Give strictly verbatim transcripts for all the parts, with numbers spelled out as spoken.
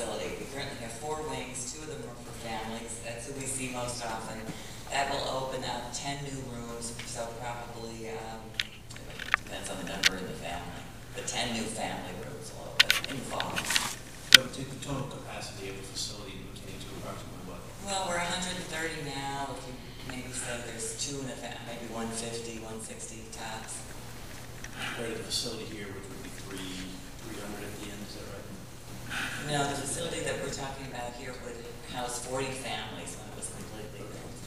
facility. We currently have four wings, two of them are for families, that's who we see most often. That will open up ten new rooms, so probably, um, depends on the number in the family, but ten new family rooms will open in fall. That would take the total capacity of the facility in McKinney to approximately what? Well, we're one hundred thirty now, if you maybe say there's two in a family, maybe one fifty, one sixty tops. Compared to the facility here, which would be three, three hundred at the end, is that right? No, the facility that we're talking about here would house forty families when it was completely built.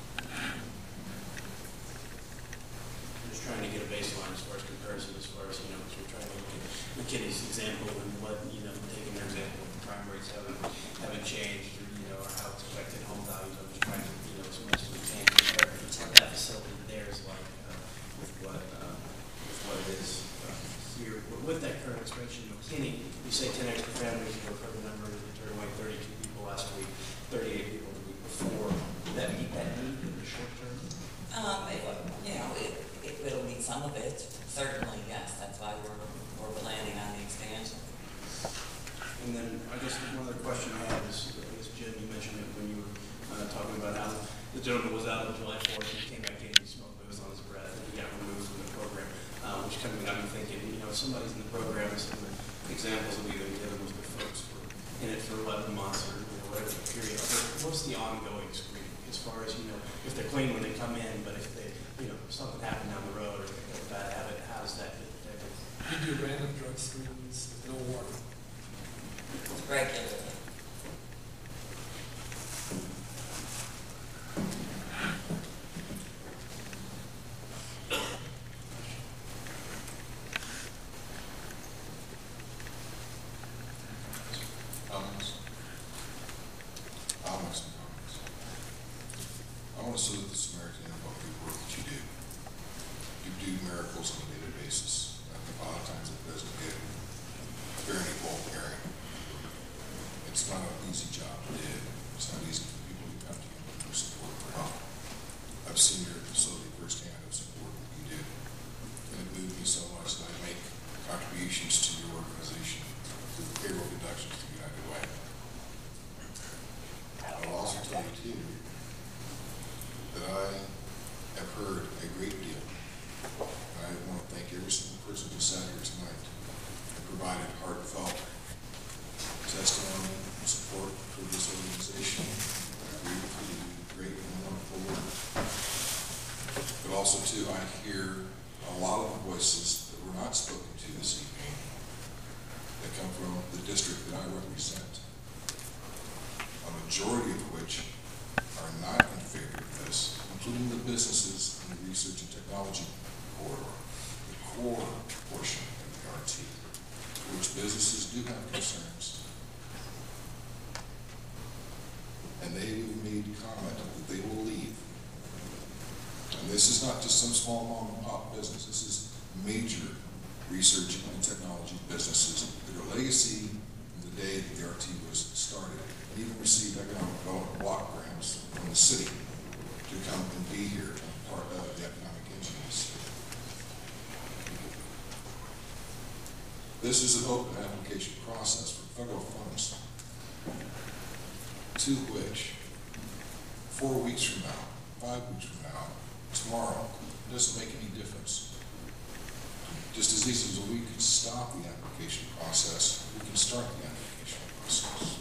I'm just trying to get a baseline as far as comparison, as far as, you know, because we're trying to look at McKinney's example and what, you know, taking their example, the crime rates haven't, haven't changed, or, you know, or how it's affected home values. I'm just trying to, you know, as much as we can compare what that facility there is like uh, with what, uh, with what it is uh, here. With that current expansion in McKinney, you say ten extra families, you know, for the number, you turned away thirty-two people last week, thirty-eight people the week before. Would that meet that need in the short term? Um, it, you know, it, it will meet some of it, certainly, yes. That's why we're, we're planning on the expansion. And then I guess one other question I have is, I guess Jim, you mentioned it when you were uh, talking about how the gentleman was out on July fourth and he came back in and smoked, it was on his breath, and he got removed from the program, uh, which kind of got me thinking, you know, if somebody's in the program, and some of the examples that we've been given was the folks were in it for eleven months or, you know, whatever the period. What's the ongoing screening as far as, you know, if they're clean when they come in, but if they, you know, if something happened down the road or if they got a bad habit, how does that get detected? We do random drug screens with no warning. Regularly. Comments? I'll make some comments. I want to salute the Samaritan Inn about the work that you do. You do miracles on a daily basis. I think a lot of times it doesn't get very equal area. It's not an easy job to do. It's not easy for the people who come to you and for support for help. I've seen your facility firsthand of support that you do. And it moved me so much that I make contributions to your organization through the payroll deductions to United Way. I'll also tell you too that I have heard a great deal. And I want to thank every single person who sat here tonight and provided heartfelt testimony and support for this organization. I agree with you, you do great and wonderful work. But also too, I hear a lot of the voices that were not spoken to this evening that come from the district that I represent, a majority of which are not in favor of this, including the businesses in the research and technology corridor, the core portion of the R T, which businesses do have concerns. And they even made comment that they will leave. And this is not just some small mom and pop business. This is major research and technology businesses that are legacy from the day that the R T was started, and even received economic development block grants from the city to come and be here to be part of the economic engine of the city. This is an open application process for federal funds, to which four weeks from now, five weeks from now, tomorrow, doesn't make any difference. Just as easy as we can stop the application process, we can start the application process.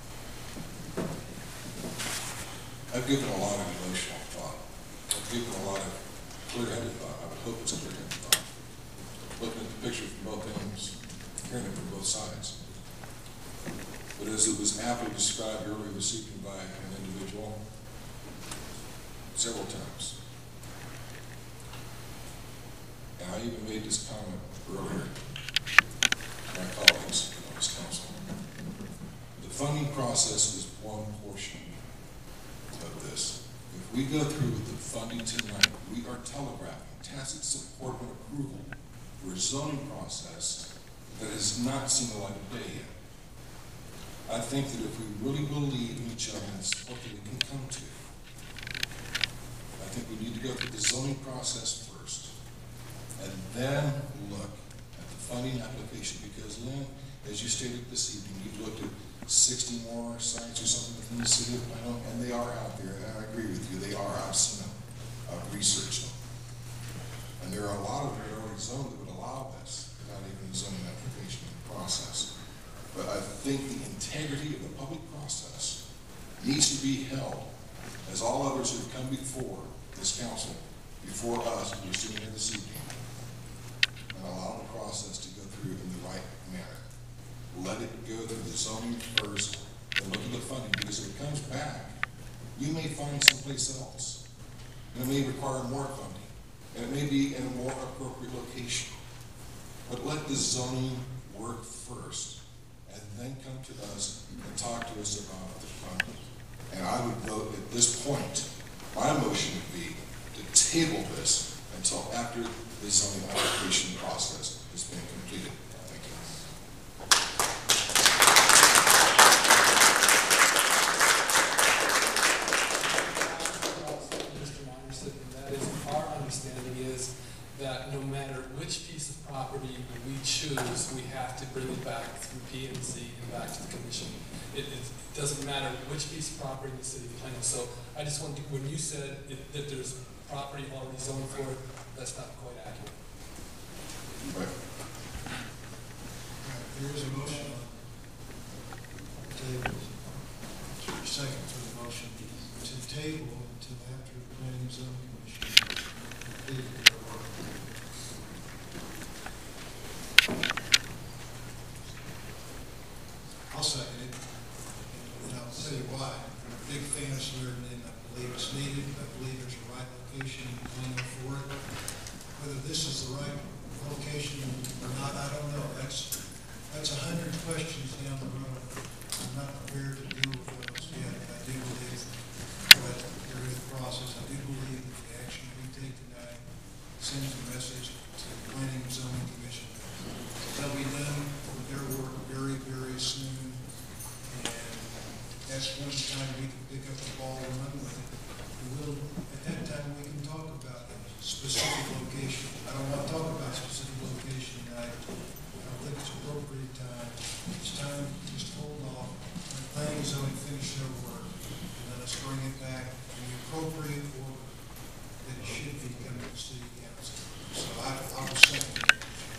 I've given a lot of emotional thought. I've given a lot of clear-headed thought. I would hope it's clear-headed thought. Looking at the picture from both ends, hearing it from both sides. But as it was aptly described earlier this evening by an individual, several times, and I even made this comment earlier to my colleagues on this council. The funding process is one portion of this. If we go through with the funding tonight, we are telegraphing tacit support and approval for a zoning process that has not seen the light of day yet. I think that if we really believe in each other and support that we can come to, I think we need to go through the zoning process first, and then look at the funding application, because Lynn, as you stated this evening, you've looked at sixty more sites or something within the city of Plano, and they are out there, and I agree with you, they are, I've seen them, I've researched them. And there are a lot of them that are already zoned that would allow this, without even a zoning application process. But I think the integrity of the public process needs to be held, as all others who have come before this council, before us, who are sitting here this evening, and allow the process to go through in the right manner. Let it go through the zoning first, and look at the funding, because if it comes back, you may find someplace else, and it may require more funding, and it may be in a more appropriate location. But let the zoning work first, and then come to us and talk to us about the funding. And I would vote at this point, my motion would be to table this until after the zoning application process has been completed. Thank you. Mister Anderson, that is, our understanding is that no matter which piece of property we choose, we have to bring it back through P and Z and back to the commission. It, it doesn't matter which piece of property in the city of Plano. So I just wanted to, when you said it, that there's property already zoned for it, that's not quite accurate. Right. There is a motion on the table. Second for the motion to table until after the planning and zoning commission completed their work. I'll second it, and I'll tell you why. I'm a big fan of Samaritan Inn. I believe it's needed. I believe there's a right location in Plano for it. Whether this is the right location or not, I don't know. That's that's a hundred questions down the road. I'm not prepared to deal with those yet. I do believe that there is a process. I do believe that the action we take tonight sends a message to the Planning and Zoning Commission. They'll be done with their work very, very soon, and that's one time we can pick up the ball and run with it. We will, at that time, we can talk about a specific location. I don't want to talk about specific location tonight. I don't think it's appropriate time. It's time to just hold off, let planning and zoning finish their work, and let us bring it back in the appropriate order that it should be coming to the city council. So I, I will second it.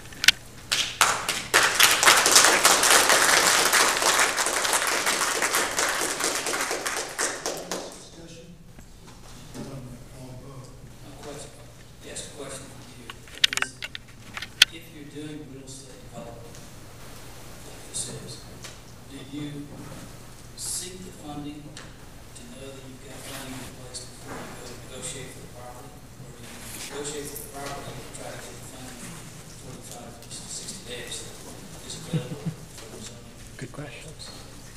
Good questions.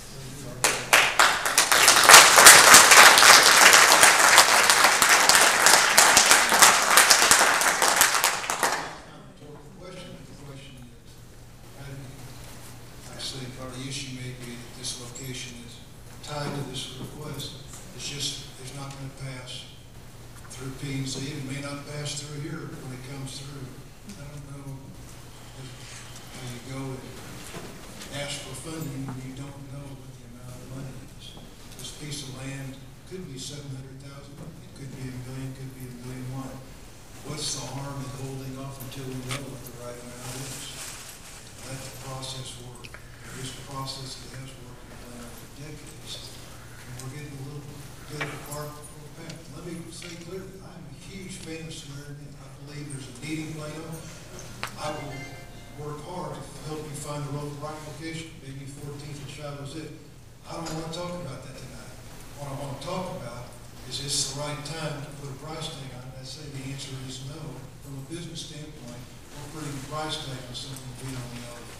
Part of the issue may be that this location is tied to this request. It's just, it's not going to pass through P and Z. It may not pass through here when it comes through. I don't know how you go and ask for funding when you don't know what the amount of money is. This piece of land could be seven hundred thousand. It could be a million, could be a million one. What's the harm in holding off until we know what the right amount is? Let the process work. There's a process that has worked in Plano for decades, and we're getting a little bit apart from the path. Let me say clearly, I'm a huge fan of Samaritan Inn. I believe there's a need in Plano. I will work hard to help you find the right location. Maybe fourteenth and Shiloh is it. I don't want to talk about that tonight. What I want to talk about is this the right time to put a price tag on it? I say the answer is no. From a business standpoint, we're putting a price tag on something we don't know.